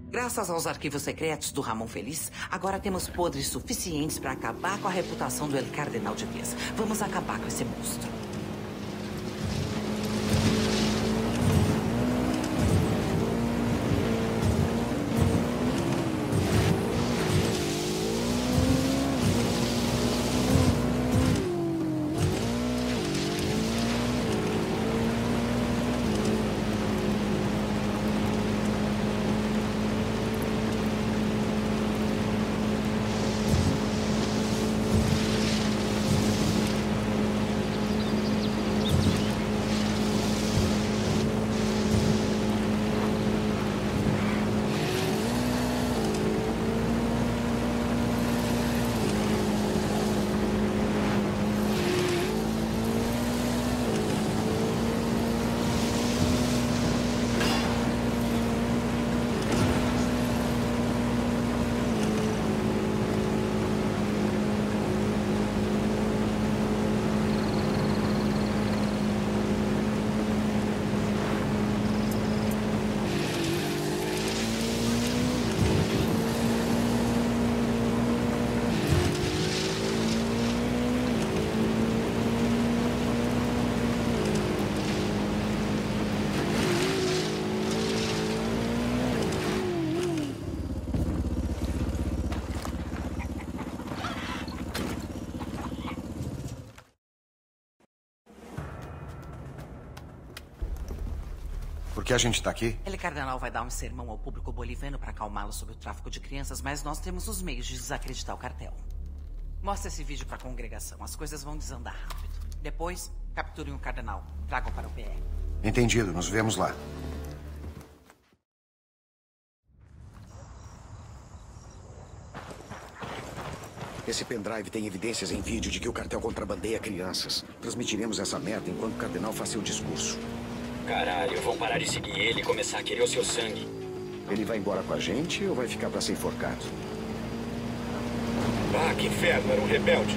Graças aos arquivos secretos do Ramon Feliz, agora temos podres suficientes para acabar com a reputação do El Cardenal de Vez. Vamos acabar com esse monstro. Por que a gente tá aqui? El Cardenal vai dar um sermão ao público boliviano para acalmá-lo sobre o tráfico de crianças, mas nós temos os meios de desacreditar o cartel. Mostre esse vídeo para a congregação. As coisas vão desandar rápido. Depois, capturem o Cardenal. Tragam para o PR. Entendido. Nos vemos lá. Esse pendrive tem evidências em vídeo de que o cartel contrabandeia crianças. Transmitiremos essa merda enquanto o Cardenal faz seu discurso. Caralho, vão parar de seguir ele e começar a querer o seu sangue. Ele vai embora com a gente ou vai ficar pra ser enforcado? Ah, que inferno, era um rebelde.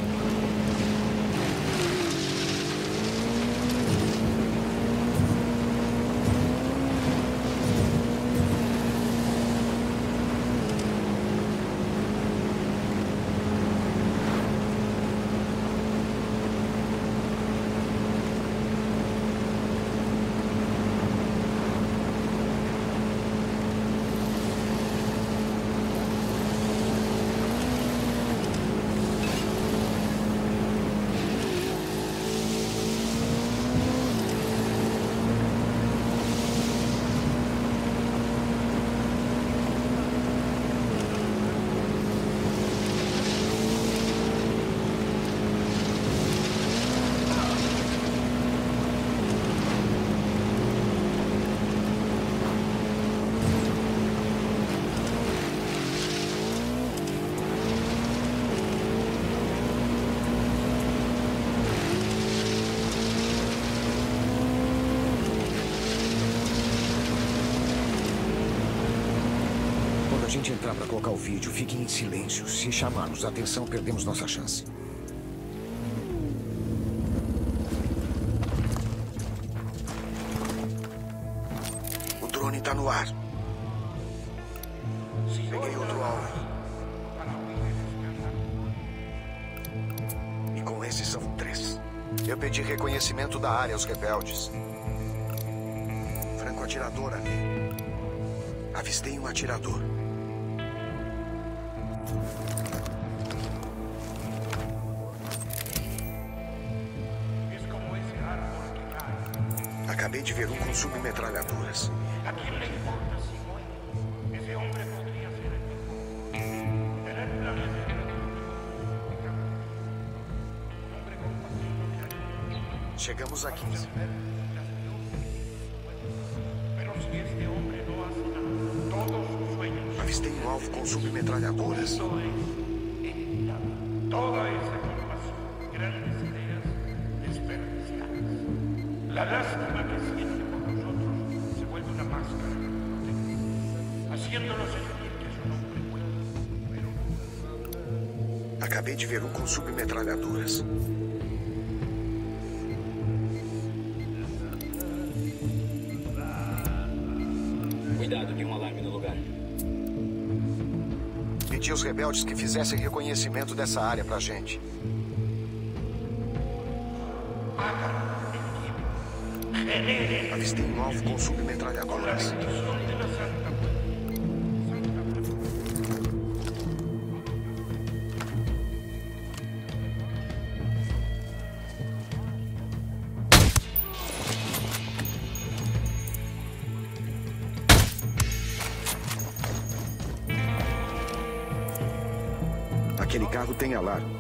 Quando a gente entrar pra colocar o vídeo, fiquem em silêncio. Se chamarmos a atenção, perdemos nossa chance. O drone tá no ar. Peguei outro alvo. E com esses são 3. Eu pedi reconhecimento da área aos rebeldes. Franco-atirador ali. Avistei um atirador. Acabei de ver um com submetralhadoras. Chegamos aqui. Avistei um alvo com submetralhadoras. Toda esa información, grandes ideas desperdiciadas. La lástima que siente por nosotros se vuelve una máscara que lo protege, haciéndolo sentir que es un hombre bueno, pero... Acabei de ver um com submetralhadoras. Cuidado, tem um alarme no lugar. Pedi aos rebeldes que fizessem reconhecimento dessa área pra gente. Avistei um alvo com submetralhadoras. Aquele carro tem alarme.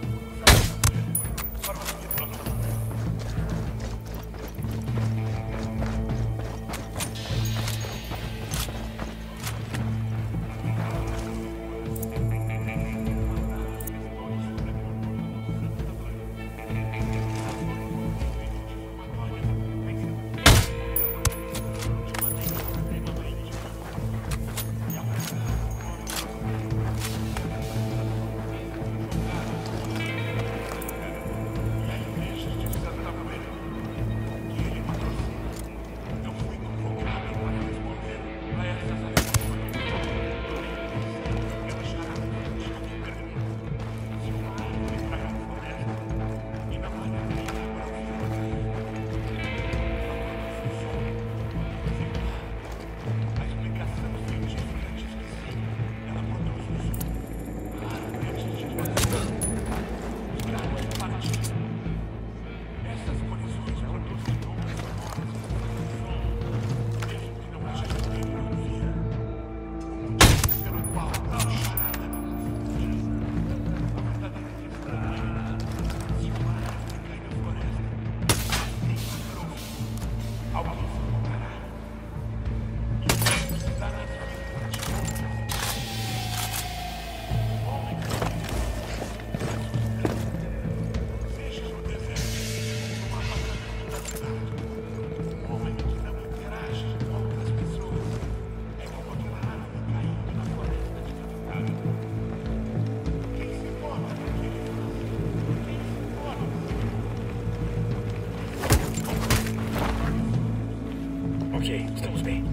Ok, estamos bem.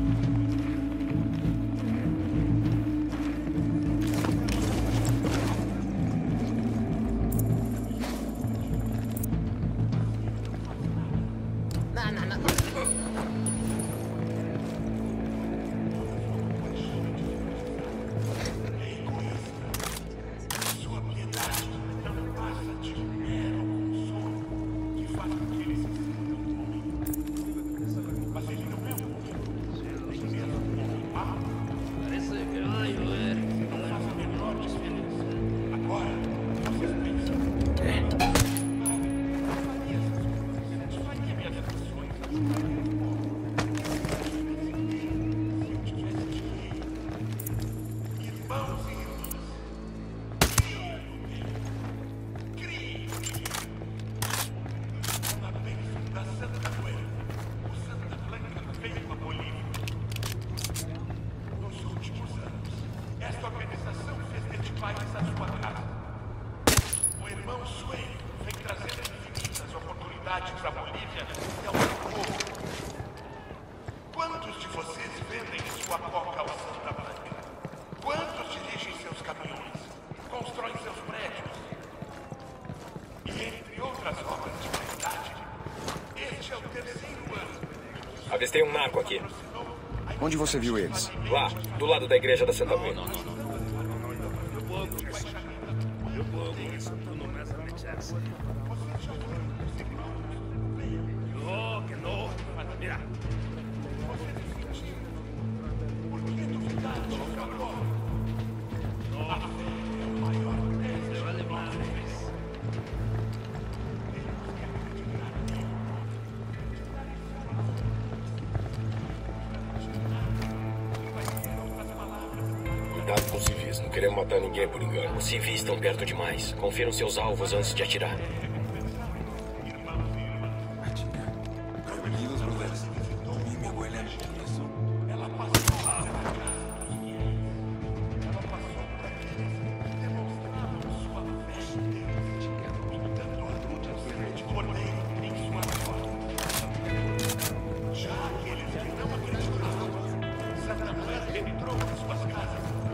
Da Bolívia e ao povo. Quantos de vocês vendem sua coca ao Santa Blanca? Quantos dirigem seus caminhões? Constroem seus prédios? E entre outras obras de caridade, este é o terceiro ano. Avistei um narco aqui. Onde você viu eles? Lá, do lado da igreja da Santa Blanca. Cuidado com os civis, não queremos matar ninguém por engano. Os civis estão perto demais. Confiram seus alvos antes de atirar. Santa Blanca entrou em suas casas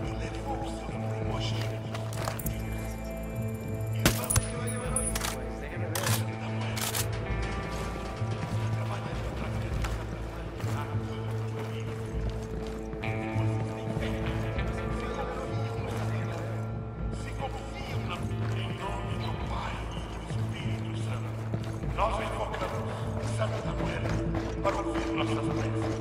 nossas preces.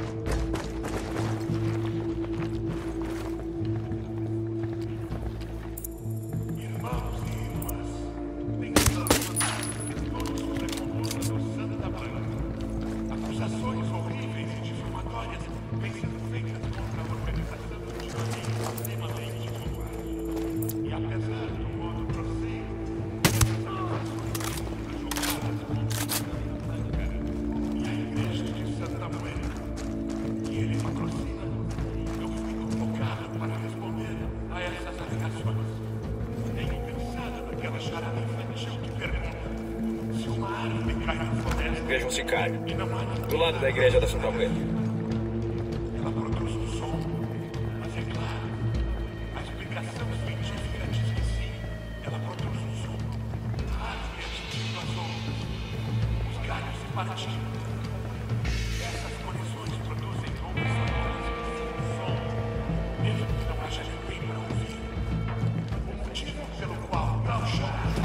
Irmãos e irmãs, pensamos que todos os recondutos do Santa Branca. Acusações horríveis e difamatórias vêm sendo feitas contra a organização ultimamente extremamente desigual. E apesar do modo grosseiro, essas acusações foram julgadas contra e a igreja de Santa Muera, que ele patrocina, eu fui convocado para responder a essas alegações. Tenho pensado naquela charada infantil que pergunta se uma árvore cai na floresta Vejo um sicário. e não há ninguém. Do lado da igreja da Santa Muera. Ela produz um som, mas é claro, a explicação científica diz que sim, ela produz um som. A árvore atingindo as outras, os galhos se partindo. Essas colisões produzem ondas sonoras que sim som, mesmo que não haja ninguém para ouvir. O motivo pelo qual tal charada.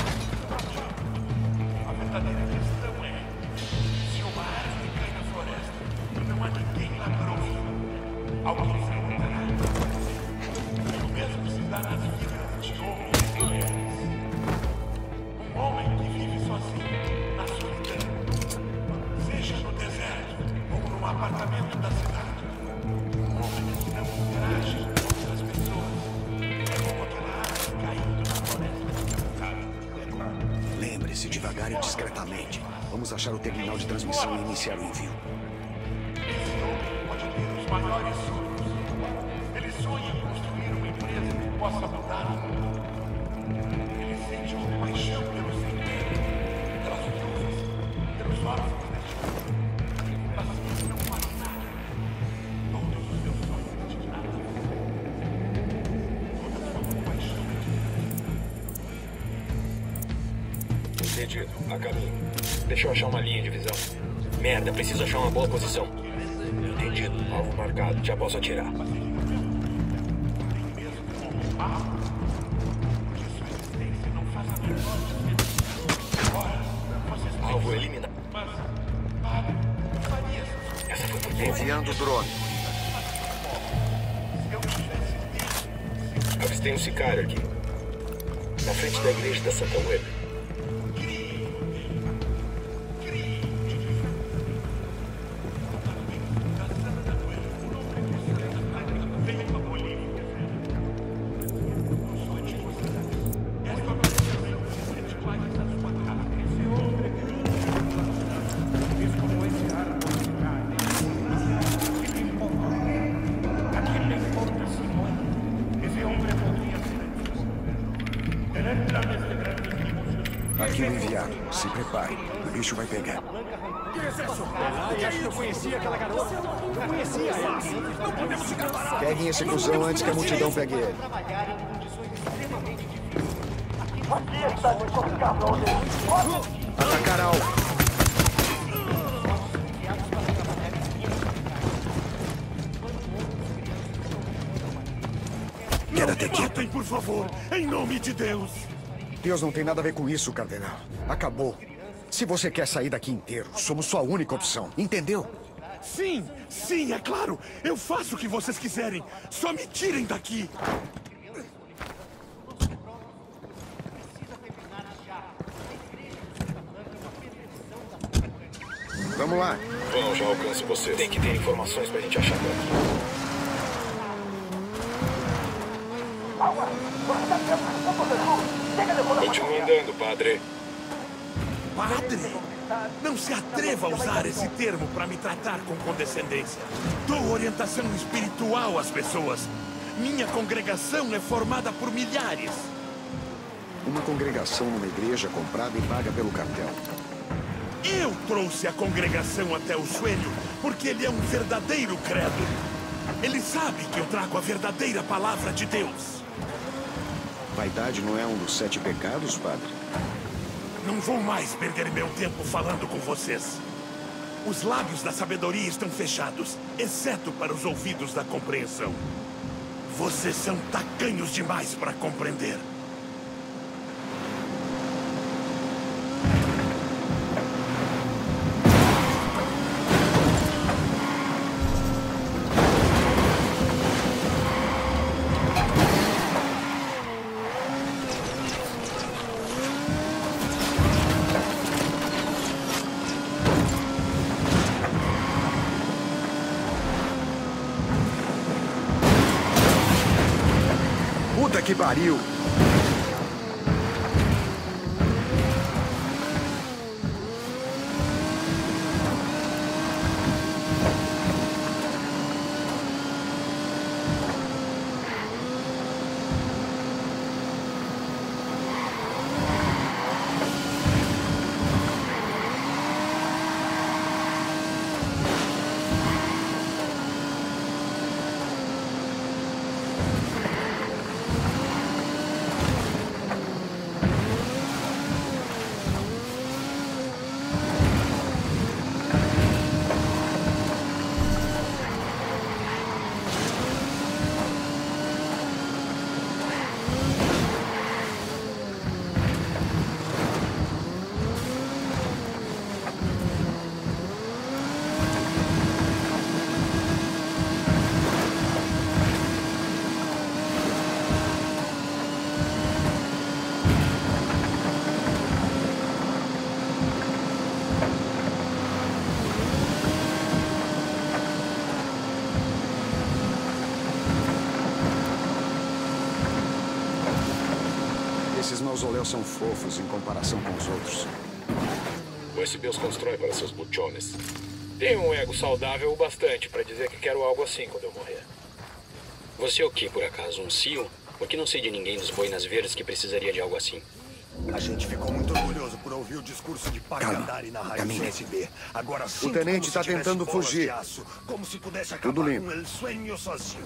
A verdadeira questão é: se uma árvore cai na floresta e não há ninguém lá para ouvir, alguém se levantará. E o mesmo se dará às vidas de homens e mulheres. Um homem que vive sozinho, na solidão, seja no deserto ou num apartamento da cidade. Um homem que não interage com outras pessoas. É como aquela árvore caindo na floresta descansada. Lembre-se, devagar e discretamente. Vamos achar o terminal de transmissão e iniciar o envio. Esse homem pode ter os maiores sonhos. Ele sonha em construir uma empresa que possa mudar o mundo. Ele sente uma paixão pelo sem teto, pelas viúvas, pelos órfãos deste mundo. Mas ele não faz nada. Todos os seus sonhos de nada. Toda a sua paixão é de Entendido. A caminho. Deixa eu achar uma linha de visão. Merda, preciso achar uma boa posição. Entendido. Alvo marcado. Já posso atirar. mesmo como um alvo, porque sua existência não faz a menor diferença. Ora, vocês Alvo eliminado. mas, para, eu faria essas coisas. Essa foi por pouco. Enviando drone. Se eu tivesse tempo, Avistei um sicário aqui. Na frente da igreja da Santa Muera. venha para Bolívia. O sonho de vocês. Esta é mais da sua casa. Esse homem fez como esse árbol de carne. Que me importa? ¿A quién le importa, Simón? Ese hombre podría ser tener planes de grandes negocios. Aqui o enviado. Se prepare. O bicho vai pegar. Peguem esse cuzão antes que a multidão pegue ele. Atacar alvo. Queda-te quieto. Matem, por favor, em nome de Deus. Deus não tem nada a ver com isso, cardenal. Acabou. Se você quer sair daqui inteiro, somos sua única opção. Entendeu? Sim, sim, é claro. Eu faço o que vocês quiserem. Só me tirem daqui. Vamos lá. Bom, já alcanço você. Tem que ter informações pra gente achar daqui. Continue andando, padre. Padre, não se atreva a usar esse termo para me tratar com condescendência. Dou orientação espiritual às pessoas. Minha congregação é formada por milhares. Uma congregação numa igreja comprada e paga pelo cartel. Eu trouxe a congregação até o Suênio porque ele é um verdadeiro credo. Ele sabe que eu trago a verdadeira palavra de Deus. Vaidade não é um dos 7 pecados, padre? Não vou mais perder meu tempo falando com vocês. Os lábios da sabedoria estão fechados, exceto para os ouvidos da compreensão. Vocês são tacanhos demais para compreender. Puta que pariu! Esses mausoléus são fofos em comparação com os outros. O SB os constrói para seus buchones. Tenho um ego saudável o bastante para dizer que quero algo assim quando eu morrer. Você é o que, por acaso? Um SEAL? Porque não sei de ninguém dos boinas verdes que precisaria de algo assim. A gente ficou muito orgulhoso por ouvir o discurso de Pacandari na rádio CSB. Agora o tenente está tentando fugir. Como se pudesse Tudo acabar limpo. com El Sueño sozinho.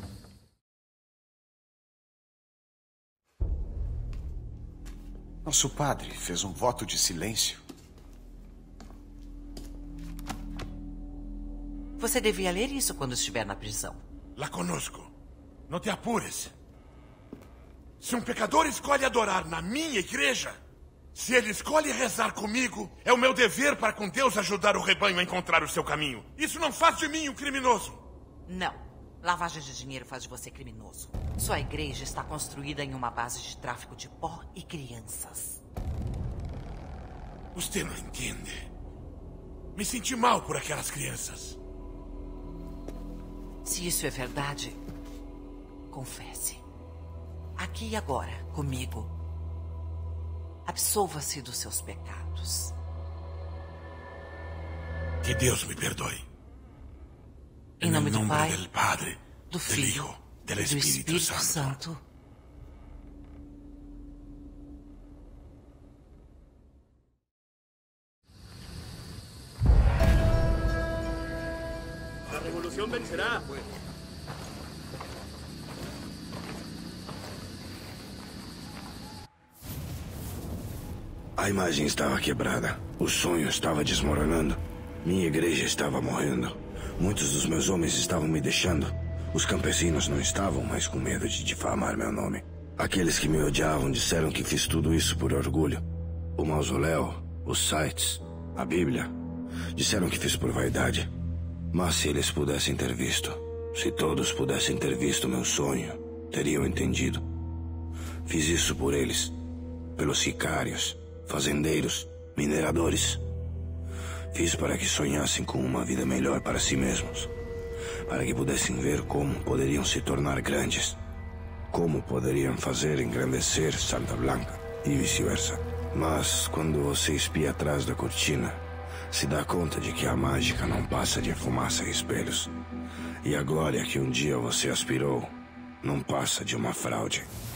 Nosso padre fez um voto de silêncio. Você devia ler isso quando estiver na prisão. La conozco. Não te apures. Se um pecador escolhe adorar na minha igreja, se ele escolhe rezar comigo, é o meu dever para com Deus ajudar o rebanho a encontrar o seu caminho. Isso não faz de mim um criminoso. Não. Lavagem de dinheiro faz de você criminoso. Sua igreja está construída em uma base de tráfico de pó e crianças. Você não entende. Me senti mal por aquelas crianças. Se isso é verdade, confesse. Aqui e agora, comigo. Absolva-se dos seus pecados. Que Deus me perdoe. Em nome do Pai, del Padre, do del Filho Hijo, del e do Espírito Espírito Santo. A revolução vencerá. A imagem estava quebrada. O sonho estava desmoronando. Minha igreja estava morrendo. Muitos dos meus homens estavam me deixando. Os campesinos não estavam mais com medo de difamar meu nome. Aqueles que me odiavam disseram que fiz tudo isso por orgulho. O mausoléu, os sites, a Bíblia. Disseram que fiz por vaidade. Mas se eles pudessem ter visto, se todos pudessem ter visto meu sonho, teriam entendido. Fiz isso por eles, pelos sicários, fazendeiros, mineradores. Fiz para que sonhassem com uma vida melhor para si mesmos. Para que pudessem ver como poderiam se tornar grandes. Como poderiam fazer engrandecer Santa Blanca e vice-versa. Mas quando você espia atrás da cortina, se dá conta de que a mágica não passa de fumaça e espelhos. E a glória que um dia você aspirou não passa de uma fraude.